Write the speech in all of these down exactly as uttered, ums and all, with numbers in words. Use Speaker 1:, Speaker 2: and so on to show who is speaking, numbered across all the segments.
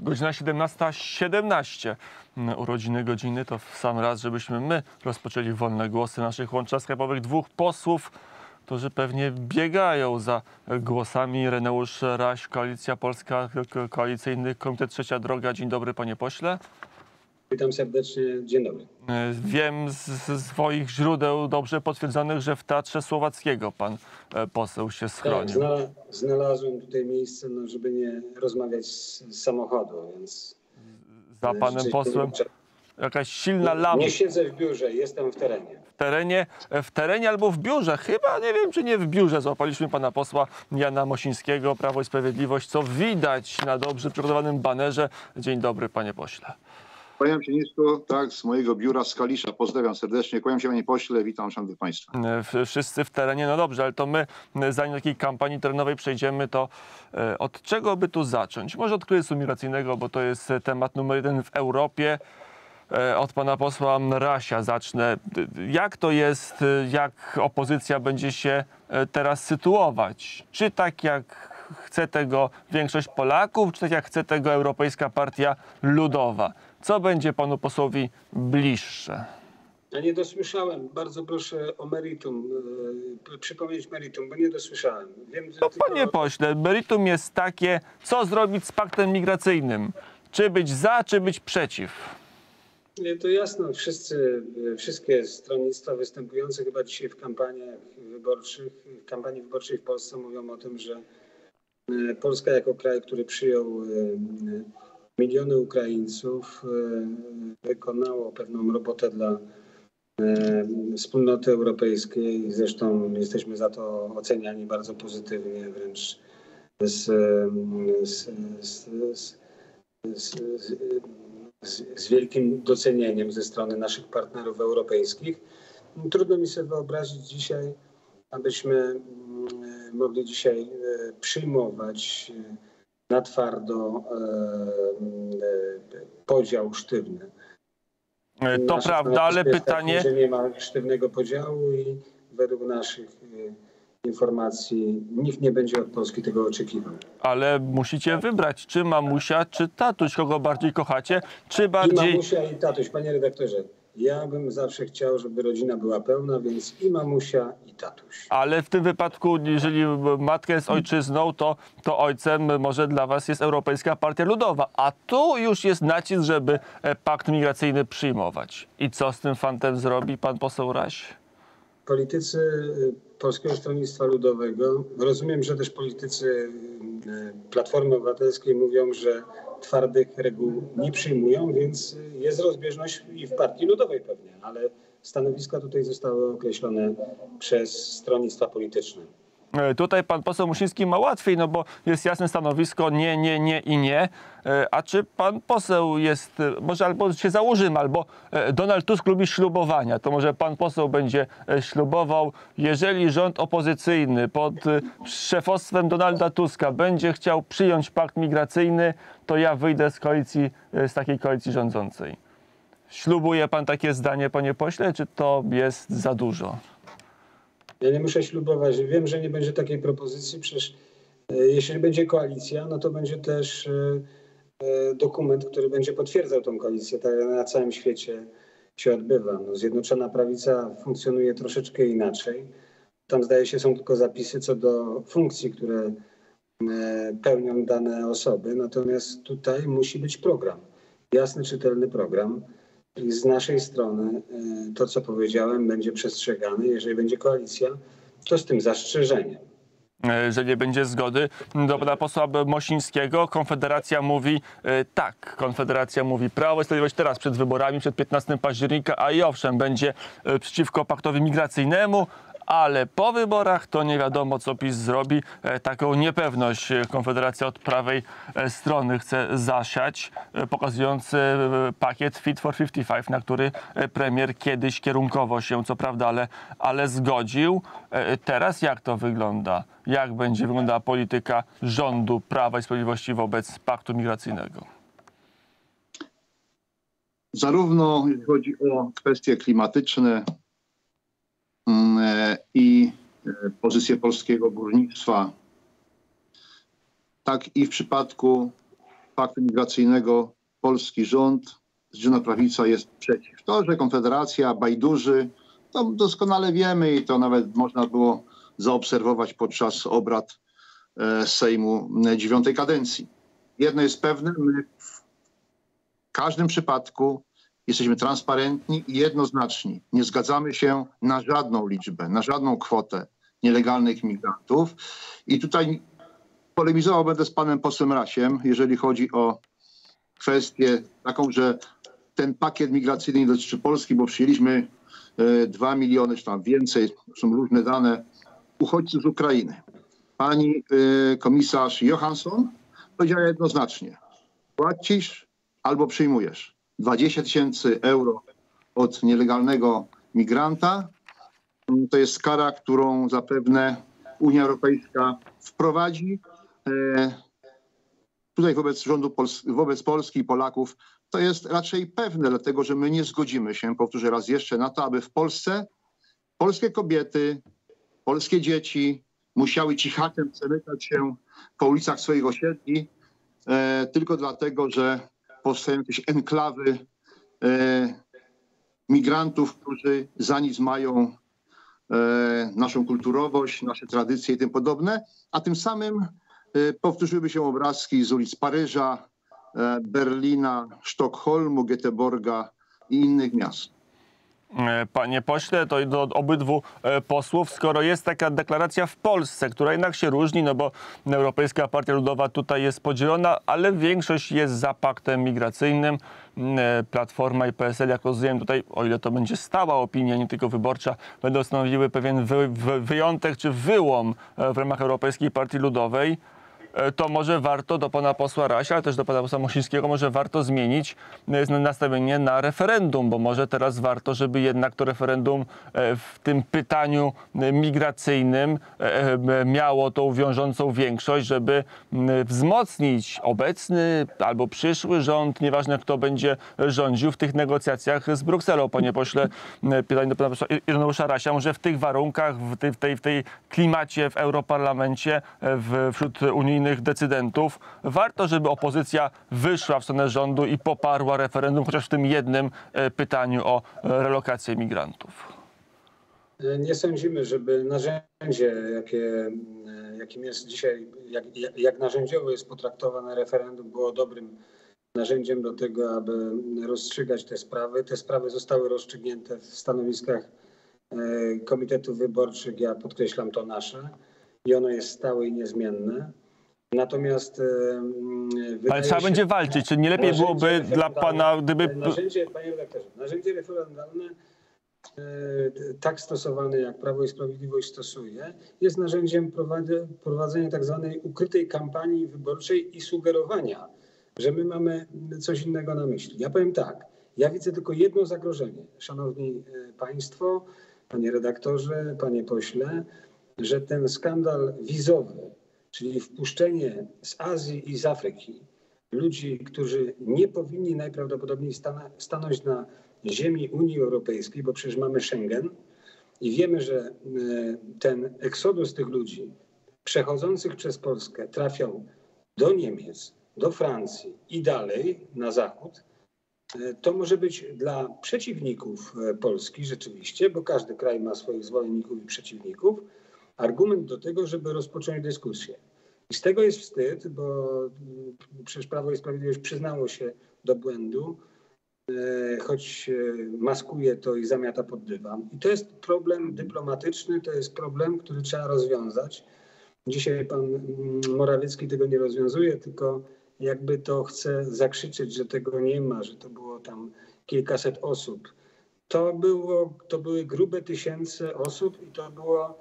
Speaker 1: godzina siedemnasta siedemnaście. Urodziny godziny to w sam raz, żebyśmy my rozpoczęli wolne głosy naszych łączach skype'owych dwóch posłów, którzy pewnie biegają za głosami. Ireneusz Raś, Koalicja Polska, Koalicyjny Komitet Trzecia Droga. Dzień dobry, panie pośle.
Speaker 2: Witam serdecznie, dzień dobry.
Speaker 1: Wiem z, z swoich źródeł dobrze potwierdzonych, że w Teatrze Słowackiego pan poseł się schronił.
Speaker 2: Tak, znalazłem tutaj miejsce, no, żeby nie rozmawiać z, z samochodu, więc...
Speaker 1: Za panem posłem jakaś silna lampa.
Speaker 2: Nie siedzę w biurze, jestem w terenie.
Speaker 1: W terenie, w terenie albo w biurze. Chyba, nie wiem, czy nie w biurze. Złapaliśmy pana posła Jana Mosińskiego, Prawo i Sprawiedliwość, co widać na dobrze przygotowanym banerze. Dzień dobry, panie pośle.
Speaker 3: Kłaniam się nisko, tak, z mojego biura z Kalisza. Pozdrawiam serdecznie. Kłaniam się, panie pośle, witam szanownych państwa.
Speaker 1: Wszyscy w terenie, no dobrze, ale to my, zanim do takiej kampanii terenowej przejdziemy, to od czego by tu zacząć? Może od kryzysu migracyjnego, bo to jest temat numer jeden w Europie. Od pana posła Rasia zacznę. Jak to jest, jak opozycja będzie się teraz sytuować? Czy tak jak chce tego większość Polaków, czy tak jak chce tego Europejska Partia Ludowa? Co będzie panu posłowi bliższe?
Speaker 2: Ja nie dosłyszałem. Bardzo proszę o meritum, yy, przypomnieć meritum, bo nie dosłyszałem. Wiem,
Speaker 1: No
Speaker 2: tylko...
Speaker 1: panie pośle, meritum jest takie, co zrobić z paktem migracyjnym? Czy być za, czy być przeciw?
Speaker 2: Nie, to jasno. Wszyscy, wszystkie stronnictwa występujące chyba dzisiaj w kampaniach wyborczych, w kampanii wyborczej w Polsce mówią o tym, że Polska jako kraj, który przyjął miliony Ukraińców, wykonało pewną robotę dla wspólnoty europejskiej. Zresztą jesteśmy za to oceniani bardzo pozytywnie, wręcz z, z, z, z, z, z wielkim docenieniem ze strony naszych partnerów europejskich. Trudno mi sobie wyobrazić dzisiaj, abyśmy mogli dzisiaj przyjmować na twardo podział sztywny.
Speaker 1: To
Speaker 2: Nasze
Speaker 1: prawda, ale pytanie...
Speaker 2: Takie, że nie ma sztywnego podziału i według naszych informacji nikt nie będzie od Polski tego oczekiwał.
Speaker 1: Ale musicie wybrać, czy mamusia, czy tatuś, kogo bardziej kochacie, czy bardziej...
Speaker 2: I mamusia, i tatuś, panie redaktorze. Ja bym zawsze chciał, żeby rodzina była pełna, więc i mamusia, i tatuś.
Speaker 1: Ale w tym wypadku, jeżeli matka jest ojczyzną, to, to ojcem może dla was jest Europejska Partia Ludowa. A tu już jest nacisk, żeby pakt migracyjny przyjmować. I co z tym fantem zrobi pan poseł Raś?
Speaker 2: Politycy Polskiego Stronnictwa Ludowego, rozumiem, że też politycy Platformy Obywatelskiej mówią, że twardych reguł nie przyjmują, więc jest rozbieżność i w Partii Ludowej pewnie, ale stanowiska tutaj zostały określone przez stronnictwa polityczne.
Speaker 1: Tutaj pan poseł Mosiński ma łatwiej, no bo jest jasne stanowisko nie, nie, nie i nie. A czy pan poseł jest, może albo się założymy, albo Donald Tusk lubi ślubowania, to może pan poseł będzie ślubował, jeżeli rząd opozycyjny pod szefostwem Donalda Tuska będzie chciał przyjąć pakt migracyjny, to ja wyjdę z koalicji, z takiej koalicji rządzącej. Ślubuje pan takie zdanie, panie pośle, czy to jest za dużo?
Speaker 2: Ja nie muszę ślubować. Wiem, że nie będzie takiej propozycji. Przecież jeśli będzie koalicja, no to będzie też dokument, który będzie potwierdzał tą koalicję. Tak jak na całym świecie się odbywa. No, Zjednoczona Prawica funkcjonuje troszeczkę inaczej. Tam zdaje się są tylko zapisy co do funkcji, które pełnią dane osoby. Natomiast tutaj musi być program. Jasny, czytelny program. I z naszej strony to, co powiedziałem, będzie przestrzegane. Jeżeli będzie koalicja, to z tym zastrzeżeniem.
Speaker 1: Że nie będzie zgody. Do pana posła Mosińskiego Konfederacja mówi tak. Konfederacja mówi Prawo i Sprawiedliwość teraz przed wyborami, przed piętnastego października, a i owszem, będzie przeciwko paktowi migracyjnemu, ale po wyborach to nie wiadomo, co PiS zrobi. Taką niepewność Konfederacja od prawej strony chce zasiać, pokazując pakiet Fit for pięćdziesiąt pięć, na który premier kiedyś kierunkowo się, co prawda, ale, ale zgodził. Teraz jak to wygląda? Jak będzie wyglądała polityka rządu Prawa i Sprawiedliwości wobec paktu migracyjnego?
Speaker 3: Zarówno jeśli chodzi o kwestie klimatyczne i pozycję polskiego górnictwa, tak i w przypadku paktu migracyjnego polski rząd, Zjednoczona Prawica jest przeciw. To, że Konfederacja bajdurzy, to doskonale wiemy i to nawet można było zaobserwować podczas obrad Sejmu dziewiątej kadencji. Jedno jest pewne, my w każdym przypadku jesteśmy transparentni i jednoznaczni. Nie zgadzamy się na żadną liczbę, na żadną kwotę nielegalnych migrantów. I tutaj polemizował będę z panem posłem Rasiem, jeżeli chodzi o kwestię taką, że ten pakiet migracyjny nie dotyczy Polski, bo przyjęliśmy dwa miliony, czy tam więcej, są różne dane, uchodźców z Ukrainy. Pani y, komisarz Johansson powiedziała jednoznacznie, płacisz albo przyjmujesz dwadzieścia tysięcy euro od nielegalnego migranta. To jest kara, którą zapewne Unia Europejska wprowadzi. E, tutaj wobec rządu, Pols wobec Polski i Polaków to jest raczej pewne, dlatego że my nie zgodzimy się, powtórzę raz jeszcze, na to, aby w Polsce polskie kobiety, polskie dzieci musiały cichatem przemykać się po ulicach swoich osiedli e, tylko dlatego, że powstają jakieś enklawy e, migrantów, którzy za nic mają e, naszą kulturowość, nasze tradycje i tym podobne, a tym samym e, powtórzyłyby się obrazki z ulic Paryża, e, Berlina, Sztokholmu, Göteborga i innych miast.
Speaker 1: Panie pośle, to do obydwu posłów, skoro jest taka deklaracja w Polsce, która jednak się różni, no bo Europejska Partia Ludowa tutaj jest podzielona, ale większość jest za paktem migracyjnym. Platforma i P S L, jak rozumiem tutaj, o ile to będzie stała opinia, nie tylko wyborcza, będą stanowiły pewien wy, wy, wyjątek czy wyłom w ramach Europejskiej Partii Ludowej. To może warto do pana posła Rasia, ale też do pana posła Mosińskiego, może warto zmienić nastawienie na referendum, bo może teraz warto, żeby jednak to referendum w tym pytaniu migracyjnym miało tą wiążącą większość, żeby wzmocnić obecny albo przyszły rząd, nieważne kto będzie rządził w tych negocjacjach z Brukselą. Panie pośle, pytanie do pana posła Ireneusza Rasia, może w tych warunkach, w tej, w tej, w tej klimacie w Europarlamencie, w, wśród unijnych decydentów, warto, żeby opozycja wyszła w stronę rządu i poparła referendum, chociaż w tym jednym pytaniu o relokację migrantów.
Speaker 2: Nie sądzimy, żeby narzędzie, jakie, jakim jest dzisiaj, jak, jak narzędziowo jest potraktowane referendum, było dobrym narzędziem do tego, aby rozstrzygać te sprawy. Te sprawy zostały rozstrzygnięte w stanowiskach komitetów wyborczych, ja podkreślam to nasze, i ono jest stałe i niezmienne. Natomiast e,
Speaker 1: ale trzeba
Speaker 2: się,
Speaker 1: będzie walczyć. Czy nie lepiej byłoby dla pana, gdyby...
Speaker 2: Narzędzie, panie redaktorze, narzędzie referendalne, e, tak stosowane jak Prawo i Sprawiedliwość stosuje, jest narzędziem prowadzenia tak zwanej ukrytej kampanii wyborczej i sugerowania, że my mamy coś innego na myśli. Ja powiem tak, ja widzę tylko jedno zagrożenie, szanowni państwo, panie redaktorze, panie pośle, że ten skandal wizowy, czyli wpuszczenie z Azji i z Afryki ludzi, którzy nie powinni najprawdopodobniej stanę, stanąć na ziemi Unii Europejskiej, bo przecież mamy Schengen i wiemy, że ten eksodus tych ludzi przechodzących przez Polskę trafiał do Niemiec, do Francji i dalej na zachód, to może być dla przeciwników Polski rzeczywiście, bo każdy kraj ma swoich zwolenników i przeciwników, argument do tego, żeby rozpocząć dyskusję. I z tego jest wstyd, bo przecież Prawo i Sprawiedliwość przyznało się do błędu, choć maskuje to i zamiata pod dywan. I to jest problem dyplomatyczny, to jest problem, który trzeba rozwiązać. Dzisiaj pan Morawiecki tego nie rozwiązuje, tylko jakby to chce zakrzyczeć, że tego nie ma, że to było tam kilkaset osób. To, było, to były grube tysiące osób i to było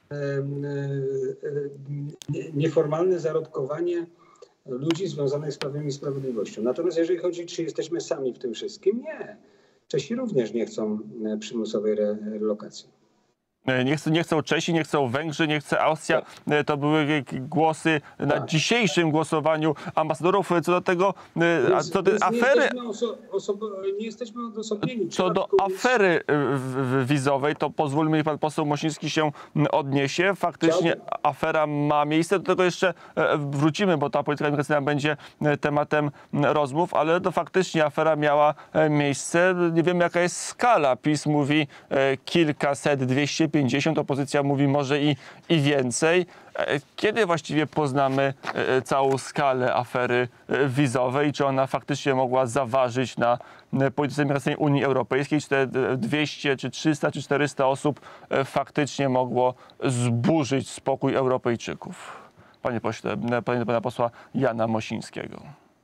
Speaker 2: nieformalne zarobkowanie ludzi związanych z Prawem i Sprawiedliwością. Natomiast jeżeli chodzi, czy jesteśmy sami w tym wszystkim, nie. Czesi również nie chcą przymusowej relokacji.
Speaker 1: Nie, chcą, nie chcą Czesi, nie chcą Węgrzy, nie chce Austria.
Speaker 2: Tak.
Speaker 1: To były głosy na
Speaker 2: Tak.
Speaker 1: dzisiejszym głosowaniu ambasadorów. Co do tego, a
Speaker 2: Więc,
Speaker 1: co do
Speaker 2: więc
Speaker 1: afery,
Speaker 2: nie jesteśmy, oso, osobo, nie jesteśmy odosobnieni.
Speaker 1: co
Speaker 2: Trzeba
Speaker 1: do
Speaker 2: tylko mieć-
Speaker 1: afery w- w- wizowej, to pozwólmy, niech pan poseł Mosiński się odniesie. Faktycznie
Speaker 2: Chciałbym.
Speaker 1: afera ma miejsce. Do tego jeszcze e, wrócimy, bo ta polityka migracyjna będzie e, tematem rozmów, ale to faktycznie afera miała e, miejsce. Nie wiemy, jaka jest skala. PiS mówi e, kilkaset, dwieście pięćdziesiąt, opozycja mówi może i, i więcej. E, Kiedy właściwie poznamy e, całą skalę afery e, wizowej? Czy ona faktycznie mogła zaważyć na e, polityce migracyjnej Unii Europejskiej? Czy te e, dwieście, czy trzysta, czy czterysta osób e, faktycznie mogło zburzyć spokój Europejczyków? Panie pośle, e, panie pana posła Jana Mosińskiego.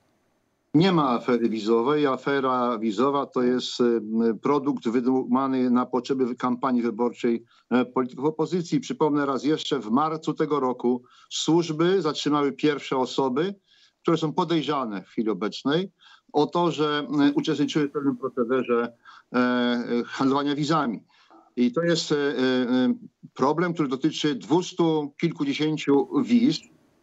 Speaker 3: Nie ma afery wizowej. Afera wizowa to jest e, produkt wydumany na potrzeby kampanii wyborczej e, polityków opozycji. Przypomnę raz jeszcze, w marcu tego roku służby zatrzymały pierwsze osoby, które są podejrzane w chwili obecnej o to, że e, uczestniczyły w pewnym procederze e, e, handlowania wizami. I to jest e, e, problem, który dotyczy dwustu kilkudziesięciu wiz,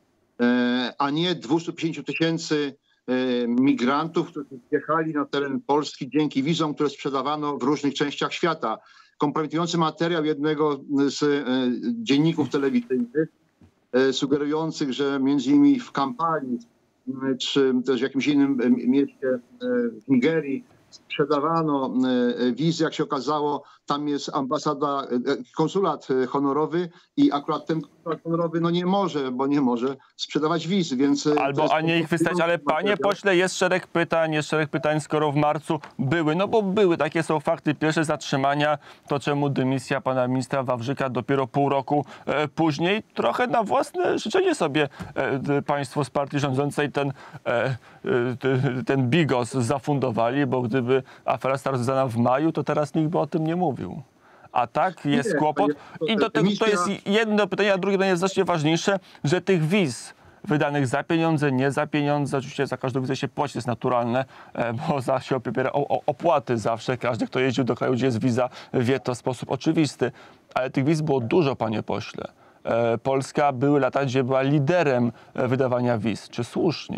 Speaker 3: e, a nie dwustu pięćdziesięciu tysięcy migrantów, którzy wjechali na teren Polski dzięki wizom, które sprzedawano w różnych częściach świata. Kompromitujący materiał jednego z e, dzienników telewizyjnych e, sugerujących, że między innymi w Kampali e, czy też w jakimś innym e, mieście e, w Nigerii sprzedawano e, wizy, jak się okazało, tam jest ambasada, e, konsulat e, honorowy i akurat ten konsulat honorowy no nie może, bo nie może sprzedawać wiz, więc... e, to
Speaker 1: Albo,
Speaker 3: jest
Speaker 1: a nie ich wystać, ale panie
Speaker 3: materiał.
Speaker 1: pośle, jest szereg pytań, jest szereg pytań, skoro w marcu były, no bo były, takie są fakty, pierwsze zatrzymania, to czemu dymisja pana ministra Wawrzyka dopiero pół roku e, później, trochę na własne życzenie sobie e, d- państwo z partii rządzącej ten, e, e, t- ten bigos zafundowali, bo gdyby afera została rozwiązana w maju, to teraz nikt by o tym nie mówił. A tak jest
Speaker 3: Nie,
Speaker 1: kłopot.
Speaker 3: to jest-
Speaker 1: I do tego to jest
Speaker 3: dymisja-
Speaker 1: jedno pytanie, a drugie pytanie jest znacznie ważniejsze, że tych wiz wydanych za pieniądze, nie za pieniądze, oczywiście za każdą wizę się płaci, to jest naturalne, e, bo za się opiera o, o opłaty zawsze. Każdy, kto jeździł do kraju, gdzie jest wiza, wie to w sposób oczywisty. Ale tych wiz było dużo, panie pośle. E, Polska były lata, gdzie była liderem e, wydawania wiz. Czy słusznie?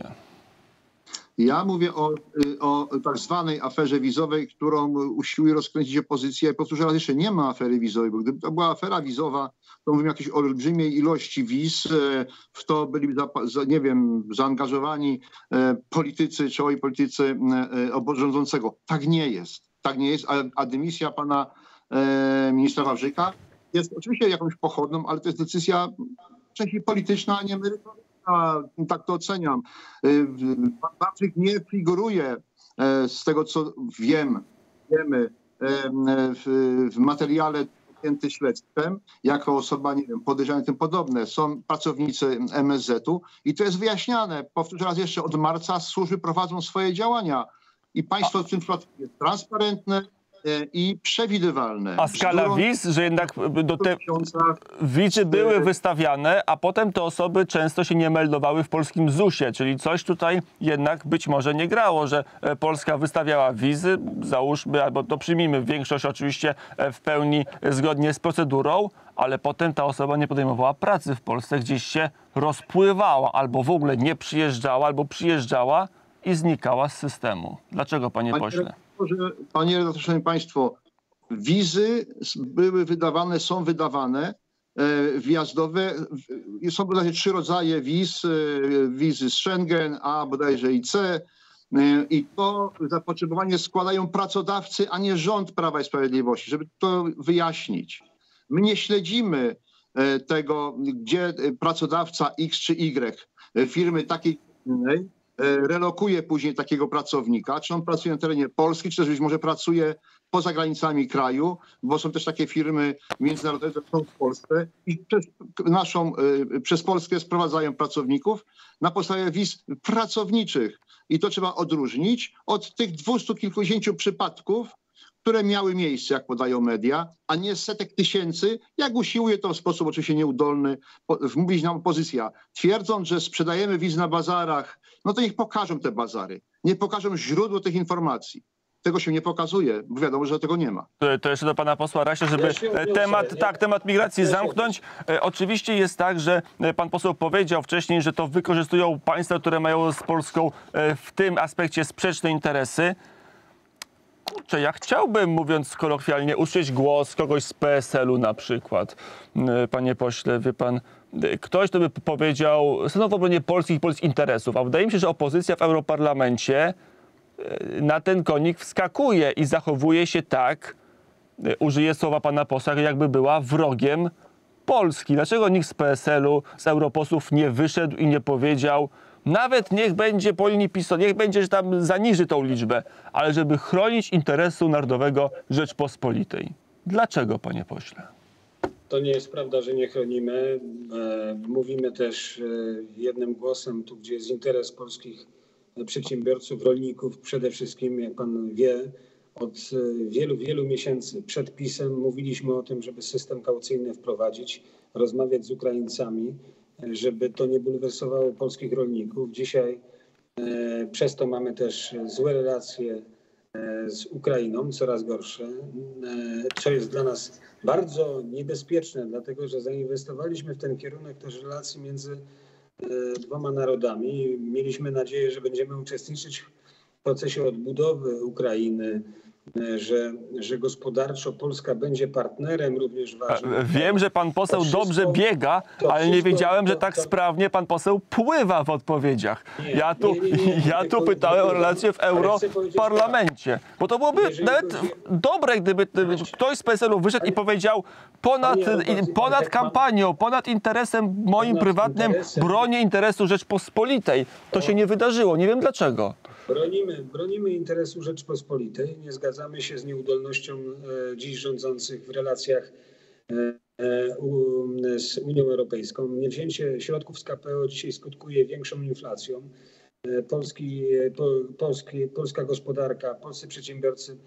Speaker 3: Ja mówię o, y, o tak zwanej aferze wizowej, którą usiłuje rozkręcić opozycja. I powtórzę raz jeszcze, nie ma afery wizowej, bo gdyby to była afera wizowa, to mówimy o jakiejś olbrzymiej ilości wiz. e, W to byli, za- za- nie wiem, zaangażowani e, politycy, czołowi politycy e, obozu rządzącego. Tak nie jest. Tak nie jest, a, a dymisja pana e, ministra Wawrzyka jest oczywiście jakąś pochodną, ale to jest decyzja wcześniej polityczna, a nie merytoryczna. Tak to oceniam. Y, Pan Wawrzyk nie figuruje, e, z tego co wiem, wiemy, e, w, w materiale objęty śledztwem, jako osoba, nie wiem, podejrzana i tym podobne. Są pracownicy M S Z u i to jest wyjaśniane. Powtórzę raz jeszcze, od marca służby prowadzą swoje działania i państwo w tym przypadku jest transparentne e, i przewidywalne.
Speaker 1: A skala
Speaker 3: Bzdurą
Speaker 1: wiz, że jednak do te
Speaker 3: tysiąca
Speaker 1: wizy były wystawiane, a potem te osoby często się nie meldowały w polskim zusie, czyli coś tutaj jednak być może nie grało, że e, Polska wystawiała wizy, załóżmy, albo to przyjmijmy, większość oczywiście e, w pełni e, zgodnie z procedurą, ale potem ta osoba nie podejmowała pracy w Polsce, gdzieś się rozpływała, albo w ogóle nie przyjeżdżała, albo przyjeżdżała i znikała z systemu. Dlaczego, panie
Speaker 3: Panie
Speaker 1: pośle?
Speaker 3: redaktorze, Panie redaktorze, szanowni państwo, wizy s- były wydawane, są wydawane e, wjazdowe. W- Są bodajże trzy rodzaje wiz. e, Wizy z Schengen, A bodajże i C. e, I to zapotrzebowanie składają pracodawcy, a nie rząd Prawa i Sprawiedliwości, żeby to wyjaśnić. My nie śledzimy e, tego, gdzie e, pracodawca X czy Y e, firmy takiej czy innej e, relokuje później takiego pracownika, czy on pracuje na terenie Polski, czy też być może pracuje poza granicami kraju, bo są też takie firmy międzynarodowe, które są w Polsce i przez naszą, e, przez Polskę sprowadzają pracowników na podstawie wiz pracowniczych. I to trzeba odróżnić od tych dwustu kilkudziesięciu przypadków, które miały miejsce, jak podają media, a nie setek tysięcy, jak usiłuje to w sposób oczywiście nieudolny po- wmówić nam opozycja. Twierdząc, że sprzedajemy wiz na bazarach, no to niech pokażą te bazary. Nie pokażą źródło tych informacji. tego się nie pokazuje, bo wiadomo, że tego nie ma.
Speaker 1: To, to jeszcze do pana posła Rasia, żeby
Speaker 2: Ja się odniosę,
Speaker 1: temat,
Speaker 2: ja-
Speaker 1: tak, temat migracji
Speaker 2: ja się
Speaker 1: zamknąć. E, Oczywiście jest tak, że e, pan poseł powiedział wcześniej, że to wykorzystują państwa, które mają z Polską e, w tym aspekcie sprzeczne interesy. Kurczę, ja chciałbym, mówiąc kolokwialnie, usłyszeć głos kogoś z P S L u na przykład. E, Panie pośle, wie pan, e, ktoś, kto by powiedział, stanął w obronie polskich i polskich interesów, a wydaje mi się, że opozycja w Europarlamencie na ten konik wskakuje i zachowuje się tak, e, użyję słowa pana posła, jakby była wrogiem Polski. Dlaczego nikt z P S L u, z europosłów nie wyszedł i nie powiedział, nawet niech będzie po linii PiS-u, niech będzie, że tam zaniży tą liczbę, ale żeby chronić interesu narodowego Rzeczpospolitej. Dlaczego, panie pośle?
Speaker 2: To nie jest prawda, że nie chronimy. E, Mówimy też e, jednym głosem, tu gdzie jest interes polskich przedsiębiorców, rolników. Przede wszystkim, jak pan wie, od e, wielu, wielu miesięcy przed PiS-em mówiliśmy o tym, żeby system kaucyjny wprowadzić, rozmawiać z Ukraińcami, e, żeby to nie bulwersowało polskich rolników. Dzisiaj e, przez to mamy też złe relacje e, z Ukrainą, coraz gorsze, e, co jest dla nas bardzo niebezpieczne, dlatego że zainwestowaliśmy w ten kierunek też relacji między e, dwoma narodami. Mieliśmy nadzieję, że będziemy uczestniczyć w procesie odbudowy Ukrainy, e, że, że gospodarczo Polska będzie partnerem również ważnym.
Speaker 1: Wiem, że pan poseł
Speaker 2: To wszystko-
Speaker 1: dobrze biega,
Speaker 2: to
Speaker 1: ale nie
Speaker 2: wszystko-
Speaker 1: wiedziałem, że
Speaker 2: to-
Speaker 1: tak
Speaker 2: to-
Speaker 1: sprawnie pan poseł pływa w odpowiedziach.
Speaker 2: Nie,
Speaker 1: Ja tu,
Speaker 2: nie, nie, nie, nie,
Speaker 1: ja tu
Speaker 2: tylko-
Speaker 1: pytałem o
Speaker 2: tylko-
Speaker 1: relacje w
Speaker 2: ale chcę powiedzieć
Speaker 1: Europarlamencie, bo to byłoby
Speaker 2: Jeżeli
Speaker 1: nawet
Speaker 2: chodzi-
Speaker 1: dobre, gdyby gdyby ktoś z P S L u wyszedł i powiedział ponad,
Speaker 2: Panie Albercie,
Speaker 1: i- ponad
Speaker 2: pan-
Speaker 1: kampanią, ponad interesem moim
Speaker 2: Ponad
Speaker 1: prywatnym,
Speaker 2: interesem.
Speaker 1: bronię interesu Rzeczpospolitej. To się nie wydarzyło, nie wiem dlaczego.
Speaker 2: Bronimy, bronimy interesu Rzeczpospolitej. Nie zgadzamy się z nieudolnością e, dziś rządzących w relacjach e, e, u, z Unią Europejską. Niewzięcie środków z K P O dzisiaj skutkuje większą inflacją. E, Polski, po, polski, polska gospodarka, polscy przedsiębiorcy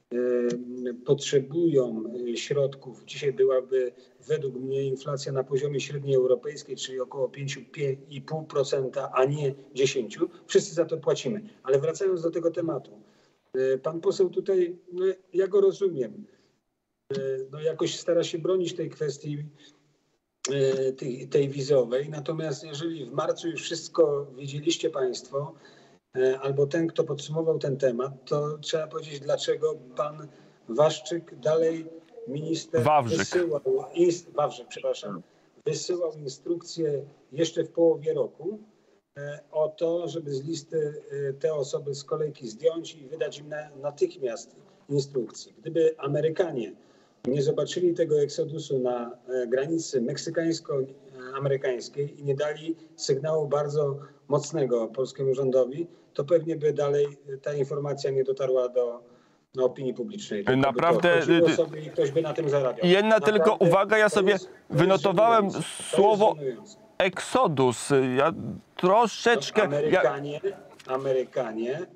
Speaker 2: e, potrzebują e, środków. Dzisiaj byłaby według mnie inflacja na poziomie średniej europejskiej, czyli około pięć i pół procent, a nie dziesięć procent. Wszyscy za to płacimy. Ale wracając do tego tematu. e, Pan poseł tutaj, no, ja go rozumiem, e, no, jakoś stara się bronić tej kwestii e, tej, tej wizowej. Natomiast jeżeli w marcu już wszystko wiedzieliście państwo, e, albo ten, kto podsumował ten temat, to trzeba powiedzieć, dlaczego pan Waszczyk dalej minister
Speaker 1: Wawrzyk.
Speaker 2: wysyłał, inst, Wawrzyk, przepraszam, wysyłał instrukcje jeszcze w połowie roku e, o to, żeby z listy e, te osoby z kolejki zdjąć i wydać im na, natychmiast instrukcje. Gdyby Amerykanie nie zobaczyli tego eksodusu na e, granicy meksykańsko-amerykańskiej i nie dali sygnału bardzo mocnego polskiemu rządowi, to pewnie by dalej ta informacja nie dotarła do do opinii publicznej. Tylko by to
Speaker 1: Naprawdę,
Speaker 2: chodziło
Speaker 1: y, y,
Speaker 2: sobie i ktoś by na tym zarabiał.
Speaker 1: Jedna
Speaker 2: Naprawdę
Speaker 1: tylko uwaga, ja
Speaker 2: to
Speaker 1: sobie
Speaker 2: jest- to jest
Speaker 1: wynotowałem
Speaker 2: żenujące. To jest
Speaker 1: słowo
Speaker 2: żenujące.
Speaker 1: Exodus. Ja troszeczkę... Ja,
Speaker 2: Amerykanie, Amerykanie e,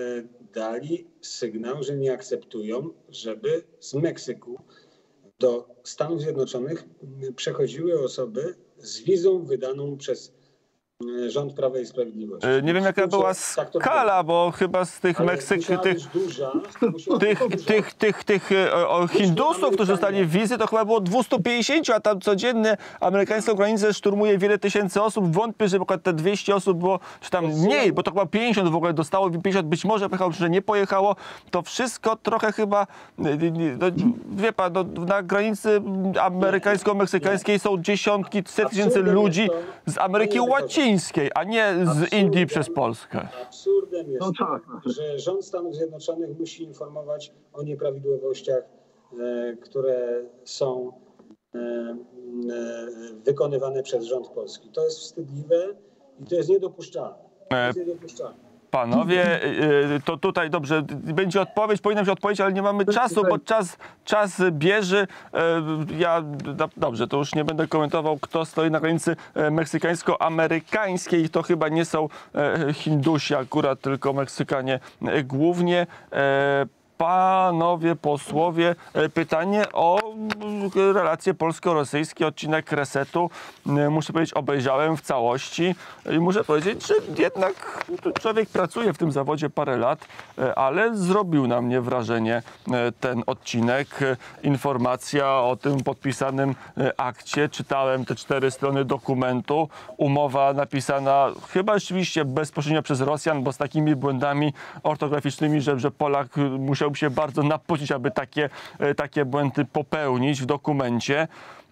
Speaker 2: dali sygnał, że nie akceptują, żeby z Meksyku do Stanów Zjednoczonych m, przechodziły osoby z wizą wydaną przez m, rząd Prawa i Sprawiedliwości.
Speaker 1: y, nie wiem, jaka była
Speaker 2: Tak to
Speaker 1: skala, bo chyba z tych
Speaker 2: Ale
Speaker 1: Meksyk...
Speaker 2: musiała
Speaker 1: Tych,
Speaker 2: być duża, musiała
Speaker 1: tych,
Speaker 2: być duża.
Speaker 1: tych, tych, tych e, o, Hindusów, którzy dostali wizy, to chyba było dwieście pięćdziesiąt, a tam codziennie amerykańską granicę szturmuje wiele tysięcy osób. Wątpię, że akurat te dwieście osób było, czy tam mniej, bo to chyba pięćdziesiąt w ogóle dostało, pięćdziesiąt być może pojechało, czy nie pojechało. To wszystko trochę chyba, e, nie, no, wie pan, no, na granicy amerykańsko-meksykańskiej są dziesiątki, set tysięcy
Speaker 2: Absurdem
Speaker 1: ludzi
Speaker 2: jest to-
Speaker 1: z Ameryki
Speaker 2: Panie
Speaker 1: Łacińskiej, a nie z
Speaker 2: Absurdem-
Speaker 1: Indii przez Polskę.
Speaker 2: Absurdem jest
Speaker 3: No
Speaker 2: to,
Speaker 3: tak.
Speaker 2: że rząd Stanów Zjednoczonych musi informować o nieprawidłowościach, e, które są e, e, wykonywane przez rząd polski. To jest wstydliwe i to jest niedopuszczalne. To jest niedopuszczalne.
Speaker 1: Panowie, y, to tutaj dobrze, będzie odpowiedź, powinna być odpowiedź, ale nie mamy czasu, bo czas, czas bierze. Y, Ja, do- dobrze, to już nie będę komentował, kto stoi na granicy e, meksykańsko-amerykańskiej. To chyba nie są e, Hindusi akurat, tylko Meksykanie e, głównie. E, Panowie posłowie, pytanie o relacje polsko-rosyjskie, odcinek Resetu. Muszę powiedzieć, obejrzałem w całości i muszę powiedzieć, że jednak człowiek pracuje w tym zawodzie parę lat, ale zrobił na mnie wrażenie ten odcinek. Informacja o tym podpisanym akcie. Czytałem te cztery strony dokumentu. Umowa napisana chyba rzeczywiście bezpośrednio przez Rosjan, bo z takimi błędami ortograficznymi, że, że Polak musiał się bardzo napocić, aby takie, takie błędy popełnić w dokumencie.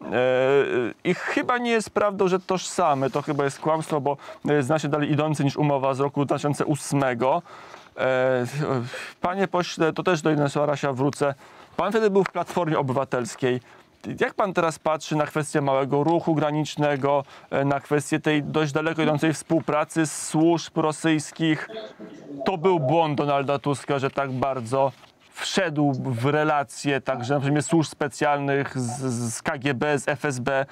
Speaker 1: I chyba nie jest prawdą, że tożsame. To chyba jest kłamstwo, bo zna się dalej idący niż umowa z roku dwa tysiące ósmego. Panie pośle, to też do Ireneusza Arasia wrócę. Pan wtedy był w Platformie Obywatelskiej. Jak pan teraz patrzy na kwestię małego ruchu granicznego, na kwestię tej dość daleko idącej współpracy z służb rosyjskich? To był błąd Donalda Tuska, że tak bardzo wszedł w relacje także na przykład służb specjalnych z, z K G B, z F S B,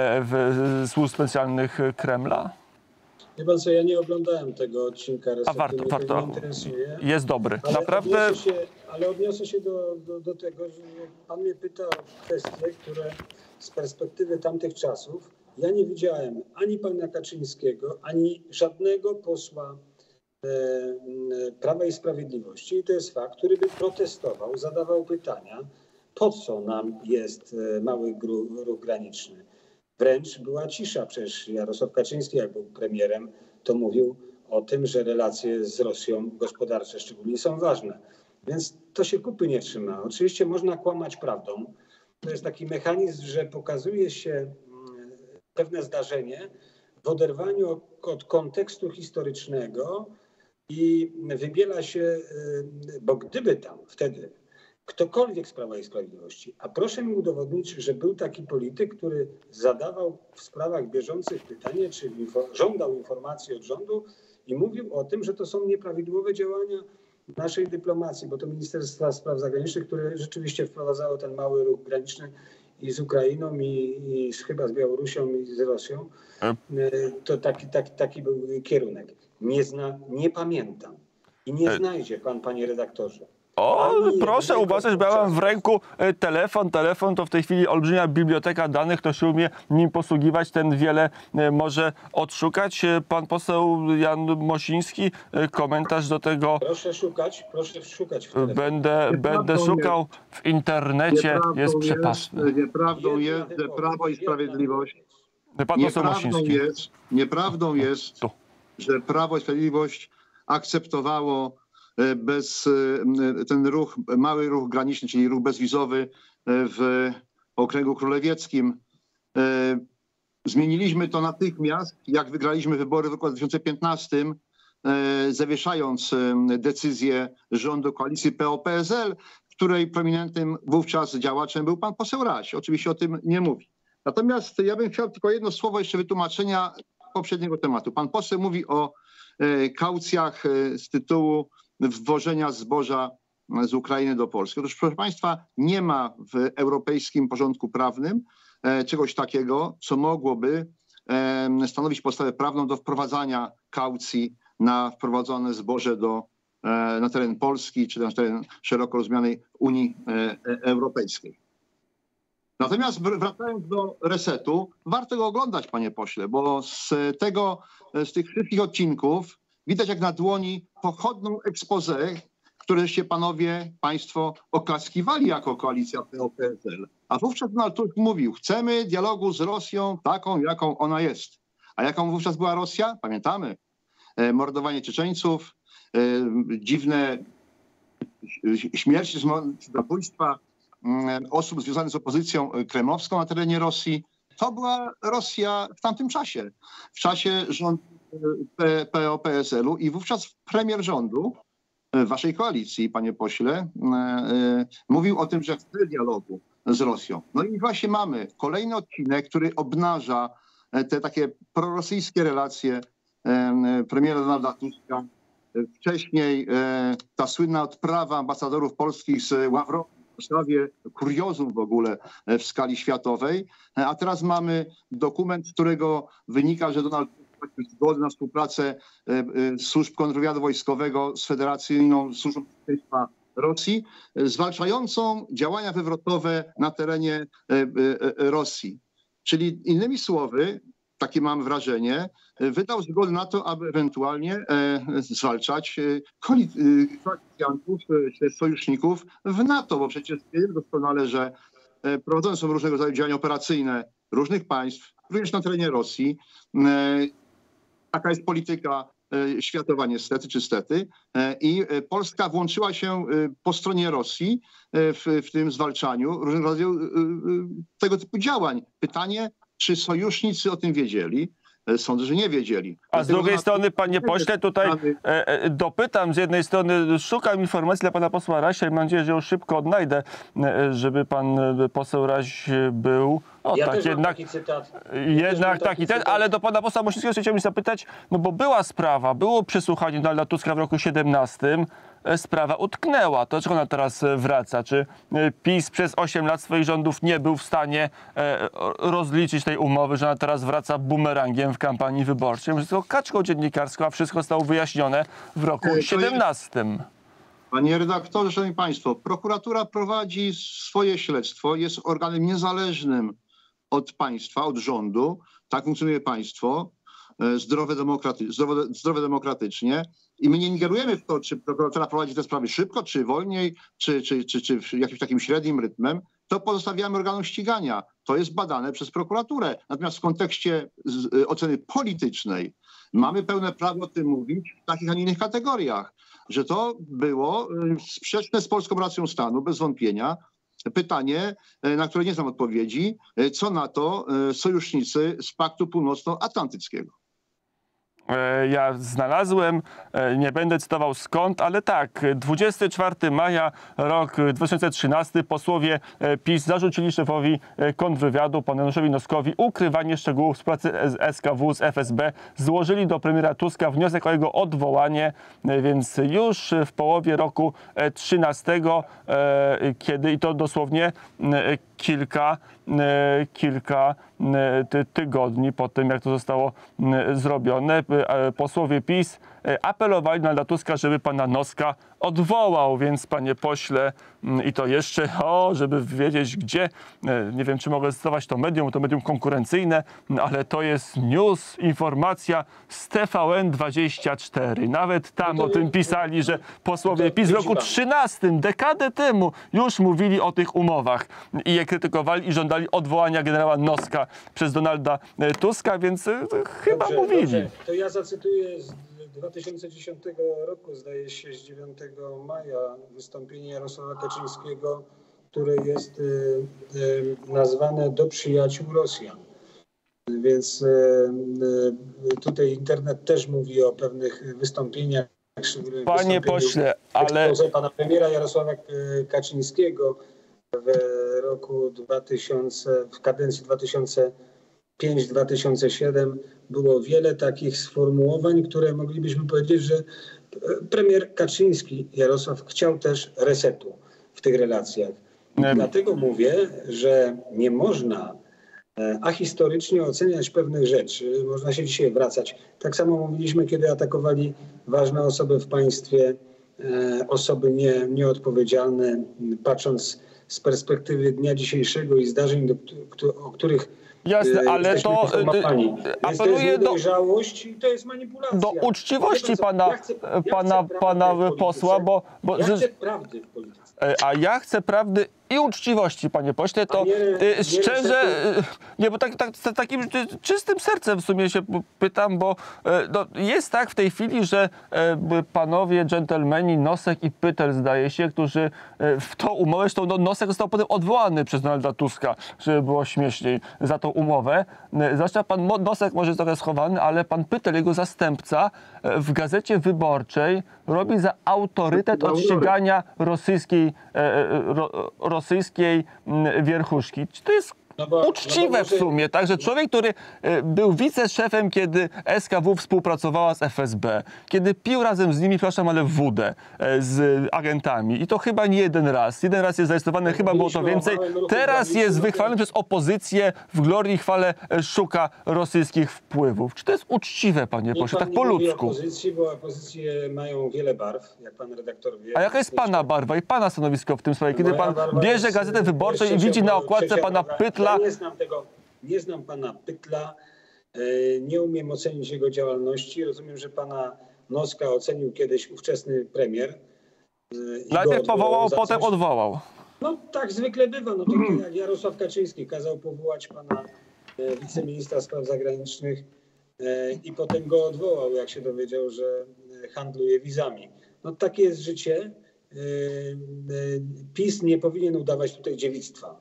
Speaker 1: w, służb specjalnych Kremla?
Speaker 2: Wie pan co, ja nie oglądałem tego odcinka Resetu,
Speaker 1: A warto,
Speaker 2: mnie
Speaker 1: warto.
Speaker 2: to nie interesuje.
Speaker 1: Jest dobry.
Speaker 2: Ale
Speaker 1: Naprawdę.
Speaker 2: Odniosę się, ale odniosę się do, do, do tego, że pan mnie pyta o kwestie, które z perspektywy tamtych czasów ja nie widziałem ani pana Kaczyńskiego, ani żadnego posła e, Prawa i Sprawiedliwości. I to jest fakt, który by protestował, zadawał pytania, po co nam jest mały ruch graniczny. Wręcz była cisza. Przecież Jarosław Kaczyński, jak był premierem, to mówił o tym, że relacje z Rosją gospodarcze szczególnie są ważne. Więc to się kupy nie trzyma. Oczywiście można kłamać prawdą. To jest taki mechanizm, że pokazuje się pewne zdarzenie w oderwaniu od kontekstu historycznego i wybiela się, bo gdyby tam wtedy ktokolwiek z Prawa i Sprawiedliwości, a proszę mi udowodnić, że był taki polityk, który zadawał w sprawach bieżących pytanie, czy info, żądał informacji od rządu i mówił o tym, że to są nieprawidłowe działania naszej dyplomacji, bo to Ministerstwa Spraw Zagranicznych, które rzeczywiście wprowadzało ten mały ruch graniczny i z Ukrainą, i, i z, chyba z Białorusią, i z Rosją. To taki, taki, taki był kierunek. Nie, zna, nie pamiętam i nie znajdzie pan, panie redaktorze.
Speaker 1: O, proszę uważać, bo ja mam w ręku telefon. Telefon to w tej chwili olbrzymia biblioteka danych. Kto się umie nim posługiwać, ten wiele może odszukać. Pan poseł Jan Mosiński, komentarz do tego.
Speaker 2: Proszę szukać, proszę szukać w telefonie.
Speaker 1: Będę, będę szukał w internecie. Jest przepastny.
Speaker 3: Jest, nieprawdą jest, że Prawo i Sprawiedliwość...
Speaker 1: Pan poseł
Speaker 3: Nieprawdą
Speaker 1: Mosiński.
Speaker 3: jest, nieprawdą jest,
Speaker 1: Tu.
Speaker 3: że Prawo i Sprawiedliwość akceptowało bez ten ruch, mały ruch graniczny, czyli ruch bezwizowy w okręgu królewieckim. Zmieniliśmy to natychmiast, jak wygraliśmy wybory w roku dwa tysiące piętnastym, zawieszając decyzję rządu koalicji P O P S L, której prominentnym wówczas działaczem był pan poseł Raś. Oczywiście o tym nie mówi. Natomiast ja bym chciał tylko jedno słowo jeszcze wytłumaczenia poprzedniego tematu. Pan poseł mówi o kaucjach z tytułu wwożenia zboża z Ukrainy do Polski. Otóż, proszę państwa, nie ma w europejskim porządku prawnym e, czegoś takiego, co mogłoby e, stanowić podstawę prawną do wprowadzania kaucji na wprowadzone zboże do, e, na teren Polski czy na teren szeroko rozumianej Unii e, Europejskiej. Natomiast wracając do Resetu, warto go oglądać, panie pośle, bo z tego, z tych wszystkich odcinków widać jak na dłoni pochodną expose, któreście panowie, państwo oklaskiwali jako koalicja P O P S L. A wówczas Donald Tusk mówił, chcemy dialogu z Rosją taką, jaką ona jest. A jaką wówczas była Rosja? Pamiętamy. E, mordowanie Czeczeńców, e, dziwne śmierci, zabójstwa e, osób związanych z opozycją kremlowską na terenie Rosji. To była Rosja w tamtym czasie. W czasie rządu P O P S L u i wówczas premier rządu waszej koalicji, panie pośle, mówił o tym, że chce dialogu z Rosją. No i właśnie mamy kolejny odcinek, który obnaża te takie prorosyjskie relacje premiera Donalda Tuska. Wcześniej ta słynna odprawa ambasadorów polskich z Ławrowem w Warszawie, kuriozum w ogóle w skali światowej, a teraz mamy dokument, z którego wynika, że Donald zgody na współpracę służb kontrwywiadu wojskowego z Federacyjną Służbą Bezpieczeństwa Rosji, zwalczającą działania wywrotowe na terenie Rosji. Czyli innymi słowy, takie mam wrażenie, wydał zgodę na to, aby ewentualnie zwalczać koalicjantów, sojuszników w NATO, bo przecież wiemy doskonale, że prowadzone są różnego rodzaju działania operacyjne różnych państw, również na terenie Rosji. Taka jest polityka światowa niestety, czy stety. I Polska włączyła się po stronie Rosji w, w tym zwalczaniu różnego rodzaju tego typu działań. Pytanie, czy sojusznicy o tym wiedzieli? Sądzę, że nie wiedzieli.
Speaker 1: A z
Speaker 3: Dlatego
Speaker 1: drugiej
Speaker 3: na...
Speaker 1: strony, panie pośle, tutaj e, e, dopytam, z jednej strony szukam informacji dla pana posła Rasia i mam nadzieję, że ją szybko odnajdę, e, żeby pan poseł Raś był... O,
Speaker 2: ja
Speaker 1: tak,
Speaker 2: też
Speaker 1: jednak,
Speaker 2: taki cytat.
Speaker 1: jednak
Speaker 2: taki
Speaker 1: taki ten,
Speaker 2: cytat.
Speaker 1: ale do pana posła Mościckiego chciałem zapytać, no bo była sprawa, było przesłuchanie Donalda Tuska w roku siedemnastym, sprawa utknęła. To dlaczego ona teraz wraca? Czy PiS przez osiem lat swoich rządów nie był w stanie rozliczyć tej umowy, że ona teraz wraca bumerangiem w kampanii wyborczej? Że tylko kaczką dziennikarską, a wszystko zostało wyjaśnione w roku siedemnastym.
Speaker 3: Panie redaktorze, szanowni państwo, prokuratura prowadzi swoje śledztwo, jest organem niezależnym od państwa, od rządu. Tak funkcjonuje państwo, zdrowe, demokraty, zdrowe, zdrowe demokratycznie. I my nie ingerujemy w to, czy prokuratura prowadzi te sprawy szybko, czy wolniej, czy, czy, czy, czy jakimś takim średnim rytmem. To pozostawiamy organom ścigania. To jest badane przez prokuraturę. Natomiast w kontekście z, oceny politycznej mamy pełne prawo o tym mówić w takich, a nie innych kategoriach. Że to było sprzeczne z polską racją stanu, bez wątpienia. Pytanie, na które nie znam odpowiedzi, co na to sojusznicy z Paktu Północnoatlantyckiego?
Speaker 1: Ja znalazłem, nie będę cytował skąd, ale tak, dwudziestego czwartego maja rok dwa tysiące trzynasty posłowie PiS zarzucili szefowi kontrwywiadu, panu Januszowi Noskowi, ukrywanie szczegółów współpracy z S K W, z F S B. Złożyli do premiera Tuska wniosek o jego odwołanie, więc już w połowie roku trzynastego, kiedy i to dosłownie kilka, kilka tygodni po tym, jak to zostało zrobione, posłowie PiS apelowali na Donalda Tuska, żeby pana Noska odwołał, więc panie pośle, i to jeszcze, o, żeby wiedzieć gdzie, nie wiem, czy mogę cytować to medium, to medium konkurencyjne, ale to jest news, informacja z T V N dwadzieścia cztery. Nawet tam o tym pisali, że posłowie PiS w roku trzynastym, dekadę temu, już mówili o tych umowach i je krytykowali i żądali odwołania generała Noska przez Donalda Tuska, więc chyba
Speaker 2: Dobrze,
Speaker 1: mówili.
Speaker 2: Dobrze. To ja zacytuję z dwa tysiące dziesiątego roku, zdaje się, z dziewiątego maja, wystąpienie Jarosława Kaczyńskiego, które jest y, y, nazwane do przyjaciół Rosjan. Więc y, y, tutaj internet też mówi o pewnych wystąpieniach.
Speaker 1: Panie pośle, ale...
Speaker 2: pana premiera Jarosława Kaczyńskiego w roku dwa tysiące, w kadencji dwa tysiące piąty do dwa tysiące siódmego było wiele takich sformułowań, które moglibyśmy powiedzieć, że premier Kaczyński, Jarosław, chciał też resetu w tych relacjach.
Speaker 1: Nie.
Speaker 2: Dlatego mówię, że nie można ahistorycznie oceniać pewnych rzeczy. Można się dzisiaj wracać. Tak samo mówiliśmy, kiedy atakowali ważne osoby w państwie, osoby nie, nieodpowiedzialne, patrząc z perspektywy dnia dzisiejszego i zdarzeń, do, o których
Speaker 1: Jasne, ale to
Speaker 2: apeluje do dojrzałość i to jest manipulacja.
Speaker 1: Do uczciwości pana,
Speaker 2: ja chcę, ja
Speaker 1: pana, pana posła, bo... bo
Speaker 2: ja chcę prawdy w polityce.
Speaker 1: A ja chcę prawdy i uczciwości, panie pośle, to
Speaker 2: nie, nie
Speaker 1: szczerze, nie, bo tak, tak, z takim czystym sercem w sumie się pytam, bo no, jest tak w tej chwili, że panowie dżentelmeni Nosek i Pytel, zdaje się, którzy w tą umowę, zresztą no, Nosek został potem odwołany przez Donalda Tuska, żeby było śmieszniej, za tą umowę. Zwłaszcza pan Nosek może jest trochę schowany, ale pan Pytel, jego zastępca, w Gazecie Wyborczej robi za autorytet odścigania rosyjskiej, ro, rosyjskiej wierchuszki. Czy to jest
Speaker 2: No bo,
Speaker 1: uczciwe
Speaker 2: no bo może,
Speaker 1: w sumie, tak, że człowiek, który e, był wiceszefem, kiedy S K W współpracowała z F S B, kiedy pił razem z nimi, przepraszam, ale wódę e, z agentami i to chyba nie jeden raz, jeden raz jest zarejestrowany,
Speaker 2: No,
Speaker 1: chyba było to
Speaker 2: mówiliśmy o
Speaker 1: więcej,
Speaker 2: małym ruchu
Speaker 1: teraz
Speaker 2: granicznym,
Speaker 1: jest
Speaker 2: no to-
Speaker 1: wychwalony przez opozycję, w glorii i chwale e, szuka rosyjskich wpływów. Czy to jest uczciwe, panie
Speaker 2: Niech
Speaker 1: pośle,
Speaker 2: pan
Speaker 1: tak
Speaker 2: nie
Speaker 1: po
Speaker 2: mówi
Speaker 1: ludzku?
Speaker 2: opozycji, bo opozycje mają wiele barw, jak pan redaktor wie.
Speaker 1: A jaka jest pana barwa i pana stanowisko w tym sprawie, kiedy
Speaker 2: Moja
Speaker 1: pan
Speaker 2: barwa
Speaker 1: bierze
Speaker 2: jest,
Speaker 1: Gazetę
Speaker 2: jest
Speaker 1: Wyborczą i
Speaker 2: trzecia-
Speaker 1: widzi na okładce
Speaker 2: trzecia
Speaker 1: pana
Speaker 2: barwa.
Speaker 1: Pytla?
Speaker 2: Ja nie znam tego, nie znam pana Pytla, e, nie umiem ocenić jego działalności. Rozumiem, że pana Noska ocenił kiedyś ówczesny premier. e, i go
Speaker 1: Najpierw
Speaker 2: odwołał
Speaker 1: powołał,
Speaker 2: za
Speaker 1: potem
Speaker 2: coś.
Speaker 1: odwołał.
Speaker 2: No tak zwykle bywa. No tak jak Jarosław Kaczyński kazał powołać pana e, wiceministra spraw zagranicznych e, i potem go odwołał, jak się dowiedział, że e, handluje wizami. No takie jest życie. E, e, PiS nie powinien udawać tutaj dziewictwa.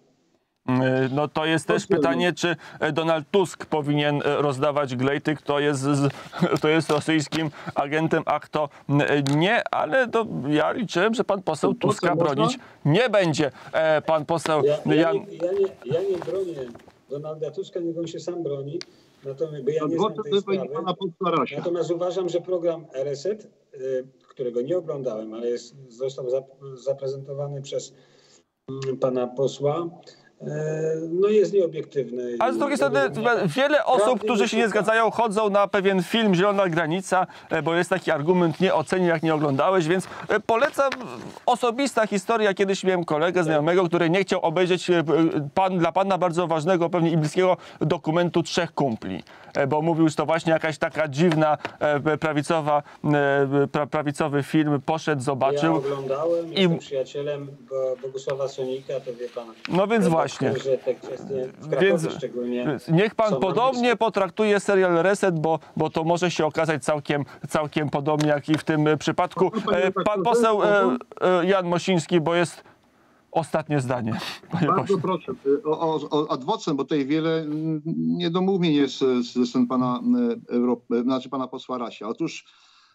Speaker 1: No to jest też pytanie, czy Donald Tusk powinien rozdawać glejty, kto jest, z, kto jest rosyjskim agentem, a kto nie, ale to ja liczyłem, że pan poseł Tuska bronić nie będzie. E, pan poseł
Speaker 2: Ja, ja,
Speaker 1: Jan...
Speaker 2: nie, ja, nie, ja nie bronię Donalda Tuska, niech on się sam broni, natomiast bo ja nie znam tej sprawy. Natomiast uważam, że program Reset, y, którego nie oglądałem, ale jest, został zap, zaprezentowany przez y, pana posła, no jest nieobiektywny.
Speaker 1: Ale z drugiej strony wiele osób, którzy się nie zgadzają, chodzą na pewien film Zielona Granica, bo jest taki argument, nie ocenił, jak nie oglądałeś, więc polecam. Osobista historia. Kiedyś miałem kolegę znajomego, który nie chciał obejrzeć pan, dla pana bardzo ważnego, pewnie i bliskiego dokumentu Trzech Kumpli, bo mówił, że to właśnie jakaś taka dziwna, prawicowa, pra, prawicowy film. Poszedł, zobaczył.
Speaker 2: Ja oglądałem,
Speaker 1: i...
Speaker 2: jestem przyjacielem Bogusława Sonika, to wie pan.
Speaker 1: No więc właśnie.
Speaker 2: Że te kwestie w Krakowie
Speaker 1: Więc
Speaker 2: szczególnie
Speaker 1: niech pan
Speaker 2: są
Speaker 1: podobnie
Speaker 2: nam
Speaker 1: potraktuje serial Reset, bo, bo to może się okazać całkiem, całkiem podobnie jak i w tym przypadku. E, Pan poseł e, e, Jan Mosiński, bo jest ostatnie zdanie. Panie
Speaker 3: Bardzo
Speaker 1: pośle.
Speaker 3: proszę o, o, o adwocem, bo tutaj wiele mm, niedomówień jest ze strony pana, e, Europy, znaczy pana posła Rasia. Otóż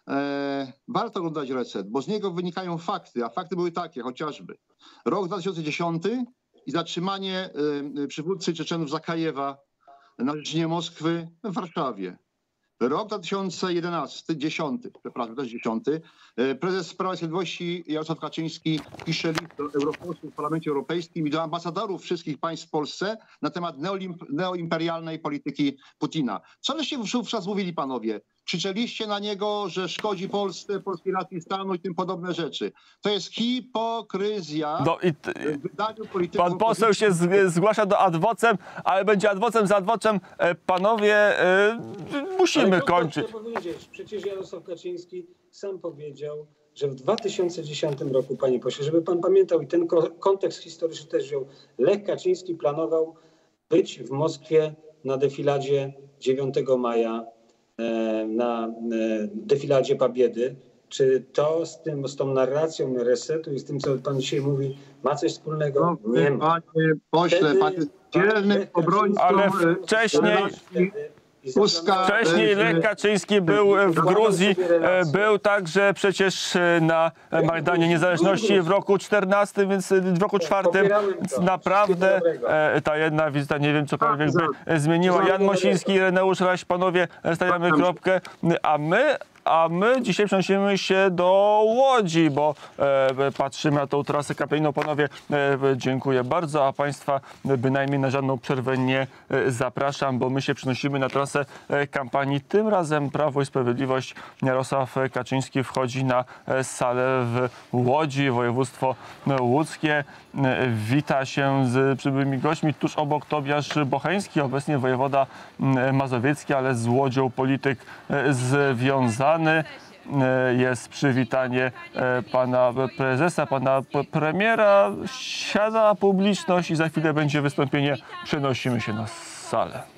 Speaker 3: e, warto oglądać Reset, bo z niego wynikają fakty, a fakty były takie, chociażby rok dwa tysiące dziesiąty i zatrzymanie y, przywódcy Czeczenów Zakajewa na życzenie Moskwy w Warszawie. Rok dwa tysiące jedenasty, dziesiąty, przepraszam, to jest dziesiąty. Y, prezes Prawa i Sprawiedliwości Jarosław Kaczyński pisze list do europosłów w Parlamencie Europejskim i do ambasadorów wszystkich państw w Polsce na temat neolimp- neoimperialnej polityki Putina. Co żeście wówczas mówili, panowie? Krzyczeliście na niego, że szkodzi Polsce, polskiej racji stanu i tym podobne rzeczy. To jest hipokryzja
Speaker 1: No i t-
Speaker 3: w wydaniu polityków.
Speaker 1: pan poseł się z, zgłasza do adwocem, ale będzie adwocem za adwocem. E, Panowie, e, musimy
Speaker 2: Ale to
Speaker 1: kończyć.
Speaker 2: chcę powiedzieć, przecież Jarosław Kaczyński sam powiedział, że w dwa tysiące dziesiątym roku, panie pośle, żeby pan pamiętał i ten ko- kontekst historyczny też wziął, Lech Kaczyński planował być w Moskwie na defiladzie dziewiątego maja, e, na e, defiladzie Pobiedy. Czy to z, tym, z tą narracją Resetu i z tym, co pan dzisiaj mówi, ma coś wspólnego?
Speaker 3: No,
Speaker 2: Nie ma.
Speaker 3: panie pośle,
Speaker 2: Wtedy
Speaker 3: pan jest dzielnym
Speaker 2: Lech
Speaker 3: obrońcą.
Speaker 1: Ale
Speaker 3: e,
Speaker 1: wcześniej-
Speaker 3: relacji
Speaker 2: I
Speaker 3: Tuska,
Speaker 1: Wcześniej
Speaker 3: e,
Speaker 1: Lech Kaczyński był w Gruzji, e, był także przecież e, na Majdanie Niezależności w roku czternastym, więc e, w roku czwartym
Speaker 2: Popierałem to.
Speaker 1: więc naprawdę
Speaker 2: Wszystkiego dobrego.
Speaker 1: e, ta jedna wizyta, nie wiem, cokolwiek
Speaker 3: Tak,
Speaker 1: by e, zmieniła. Jan
Speaker 2: Wszystkiego
Speaker 1: Mosiński, Ireneusz Raś, panowie, e, stawiamy
Speaker 3: Tak,
Speaker 1: kropkę, a my A my dzisiaj przenosimy się do Łodzi, bo e, patrzymy na tą trasę kapitalną. Panowie, e, dziękuję bardzo, a Państwa bynajmniej na żadną przerwę nie e, zapraszam, bo my się przenosimy na trasę e, kampanii. Tym razem Prawo i Sprawiedliwość, Jarosław Kaczyński wchodzi na e, salę w Łodzi, województwo łódzkie. E, wita się z przybyłymi gośćmi. Tuż obok Tobiasz Bocheński, obecnie wojewoda m, mazowiecki, ale z Łodzią polityk e, związany. Jest przywitanie e, pana prezesa, pana p- premiera. Siada publiczność i za chwilę będzie wystąpienie. Przenosimy się na salę.